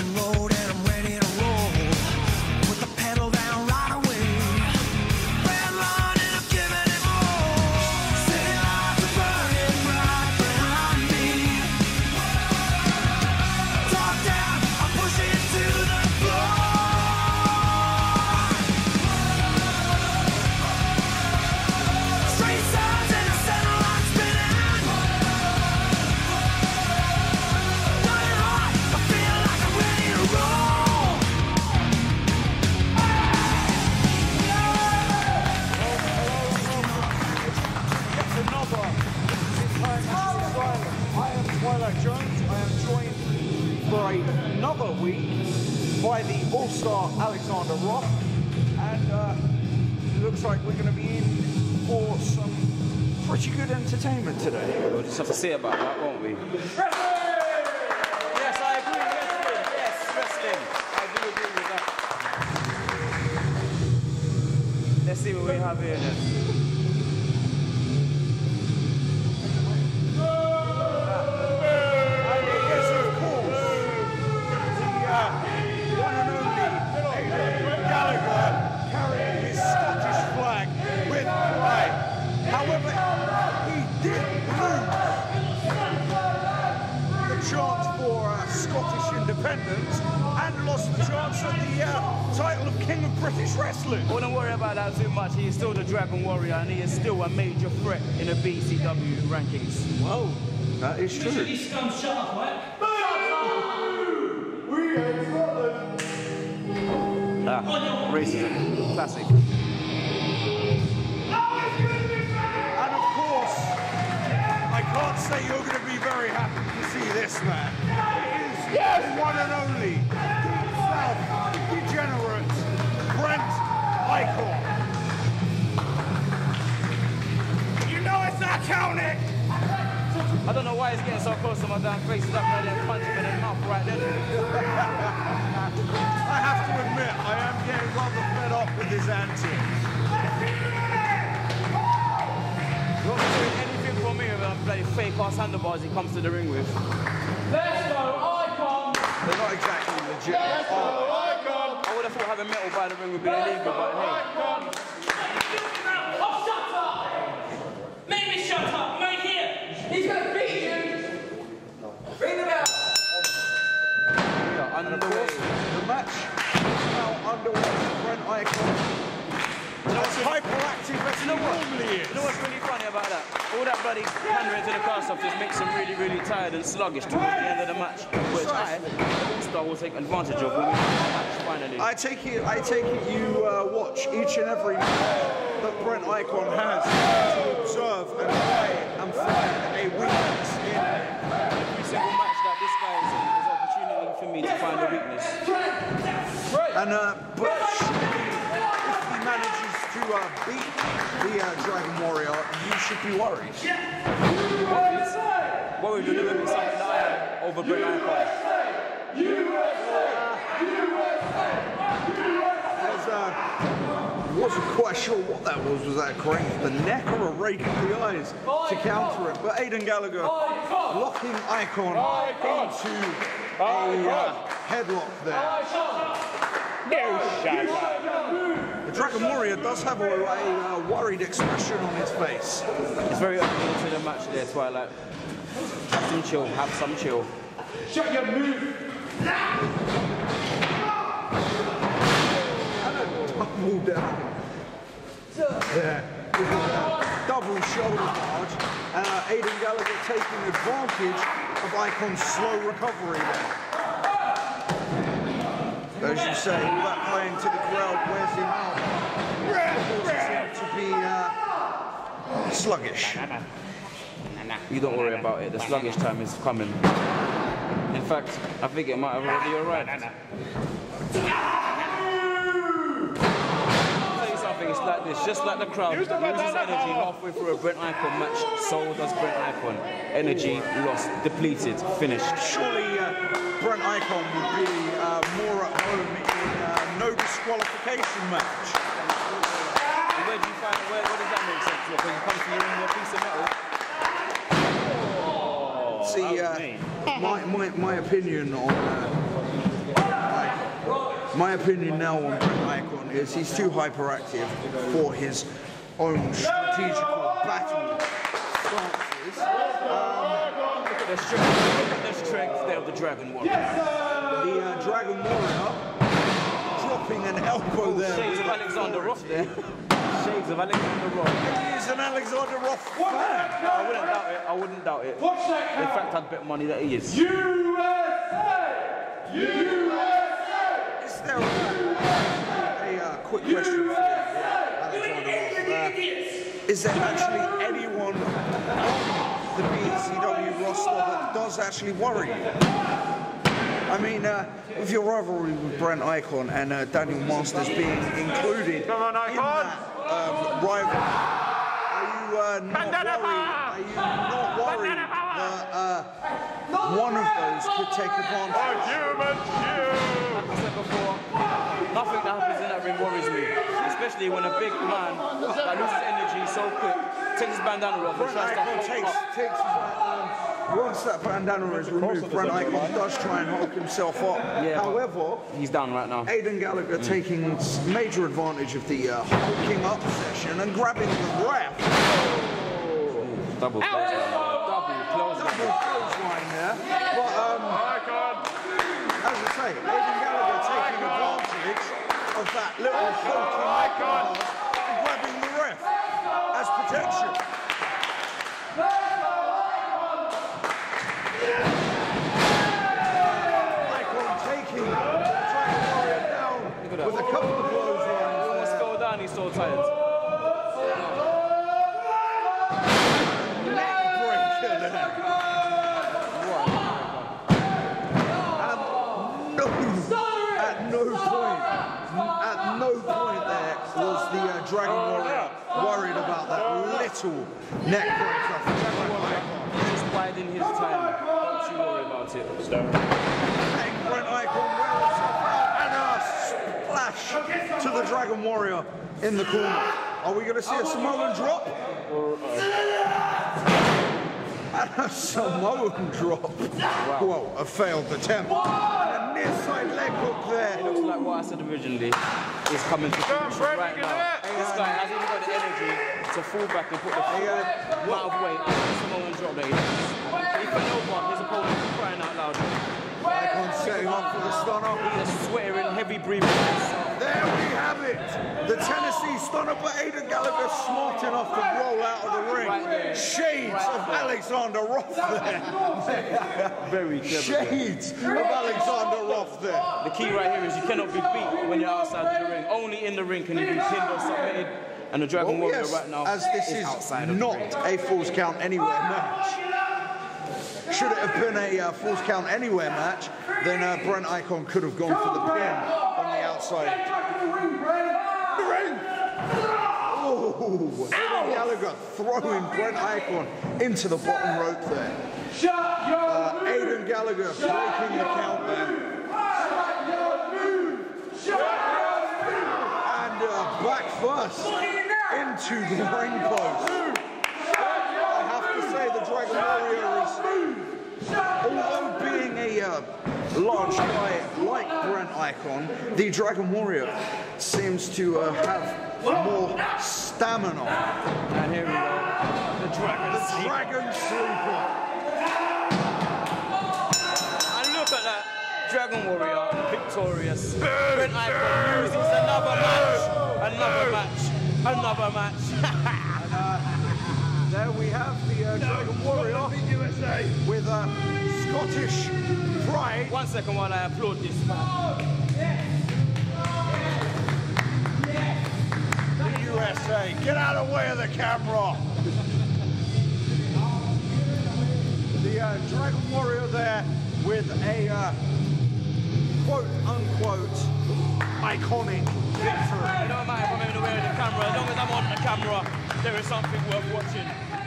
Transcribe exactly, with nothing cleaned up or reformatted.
Another week by the All-Star Alexander Roth, and uh, it looks like we're going to be in for some pretty good entertainment today. We'll just have to see about that, won't we? Wrestling! Yes, I agree, wrestling. Yes, wrestling. I do agree with that. Let's see what we have here then. And lost the chance at the uh, title of King of British Wrestling. I wouldn't worry about that too much. He is still the Dragon Warrior, and he is still a major threat in the B C W rankings. Well, that is true. You should come shut up, right? We are Scotland. Ah, racism. Classic. And of course, I can't say you're going to be very happy to see this man. Yes! One and only, deep south, degenerate, Brent Icon. You know it's not counting! I don't know why he's getting so close to my damn face. He's up there and punch him in the mouth right then. I have to admit, I am getting rather fed up with his antics. You won't be doing anything for me with them bloody fake-ass handlebars he comes to the ring with. Let's go! They're not exactly legit. Let's go, Icon! I would have thought having metal by the ring would be illegal, but hey. Oh, shut up! Make me shut up, right here! He's gonna beat you! Bring them out! Yeah, And of course, the match is now underway for Brent Icon. That's hyperactive as he normally is. You know what's really funny about that? All that bloody hammering to the cast off just makes him really, really tired and sluggish towards the end of the match. Which I, All-Star, will take advantage of when we win the match finally. I take it, I take it you uh, watch each and every match that Brent Icon has to observe and play and find a weakness in. Every single match that this guy is in is an opportunity for me to find a weakness. And uh, but if he manages to uh, beat the uh, Dragon Warrior, you should be worried. Worries? Worried you'll never be something that I am over Brent Icon. I wasn't quite sure what that was. Was that correct? The neck or a rake of the eyes to counter it? But Aiden Gallagher locking Icon into a uh, headlock there. The Dragon Warrior does have a, a, a worried expression on his face. It's very early into the match there, Twilight. Have some chill, have some chill. Shut your move! Double down. There. Double shoulder barge. And uh, Aiden Gallagher taking advantage of Icon's slow recovery there. As you say, all that playing to the crowd wears him out. Seems to be uh, sluggish. You don't worry about it, the sluggish time is coming. In fact, I think it might have already arrived. I'll tell you something, it's like this, just like the crowd loses energy halfway through a Brent Icon match, so does Brent Icon. Energy lost, depleted, finished. Surely uh, Brent Icon would be uh, more at home in uh, no disqualification match. And where do you find, where, where does that make sense? Look, when you come to the ring with a piece of metal. See, uh, my, my, my opinion on uh, my opinion now on Brent Icon is he's too hyperactive for his own strategical battle stances. Um, Look at the strength, look at the strength there of the Dragon Warrior. the uh, Dragon Warrior dropping an elbow there. Shades of Alexander Roth there. Shades of Alexander Roth. He's an Alexander Roth fan. No, I wouldn't doubt it. I wouldn't doubt it. In fact, I'd bet money that he is. Is there a, a uh, quick question for you, Alexander Roth? Uh, is there actually anyone on the B E C W roster that does actually worry you? I mean, uh, with your rivalry with Brent Icon and uh, Daniel Masters being included Come on, in Icon. that um, rivalry, are you uh, not Bandana worried? power. Are you not worried Bandana power. that uh, one of those could take advantage? Human shield. Like I said before, nothing that happens in that ring worries me. Especially when a big man that loses energy so quick takes his bandana off and Brent tries to Icon hold takes, up. takes um, once that bandana is removed, Brent Icon does try and hold himself up. Yeah, but However, he's down right now. Aidan Gallagher taking s- major advantage of the uh, hulking up session and grabbing the ref. Double close. Double close. Double clothesline there. But um, Icon. as I say, Aidan Gallagher taking advantage of that little hulking up and grabbing the ref as protection. Icon taking Dragon Warrior down with a couple of clotheslines. He almost fell down, he's so tired. Neckbreaker there. And no, at no point, at no point there was the uh, Dragon Warrior worried about that little neckbreaker from Brent Icon. Just biding his time. Don't you worry about it. And Brent Icon wears himself out and a splash to the Dragon Warrior in the corner. Are we going to see a Samoan drop? And a Samoan drop. Well, a failed attempt. And a near side leg hook there. It looks like what I said originally is coming to fruition right now. This guy hasn't even got the energy to fall back and put the full amount of weight on the Samoan drop that he does. He fell over his opponent crying out loud. Icon setting up for the stunner. He's swearing, heavy breathing. There we have it. The Tennessee stunner, but Aidan Gallagher smart enough to roll out of the ring. Right there. Shades Right of there. Alexander Roth there. Very clever. Shades of Alexander Roth there. The key right here is you cannot be beat when you're outside of the ring. Only in the ring can you be pinned or submitted. And the Dragon Oh, Warrior yes, right now as this is outside of the not ring. a Falls Count Anywhere match. Should it have been a uh, Falls Count Anywhere match, then uh, Brent Icon could have gone for the pin on the outside. The ring! Oh, Aidan Gallagher throwing Brent Icon into the bottom rope there. Uh, Aidan Gallagher breaking the count there. And uh, back first into the ring post. I have to say the Dragon Warrior is, although being a uh, large guy like Brent Icon, the Dragon Warrior seems to uh, have more stamina. And here we go. The Dragon The Sleeper. Dragon Sleeper. And look at that. Dragon Warrior victorious. Brent Icon loses another match. Another match. Another match. There we have the uh, Dragon Warrior with uh, Scottish pride. One second while I applaud this man. The U S A, get out of the way of the camera. The uh, Dragon Warrior there with a uh, quote unquote iconic victory. It don't matter if I'm in the way of the camera, as long as I'm on the camera, there is something worth watching.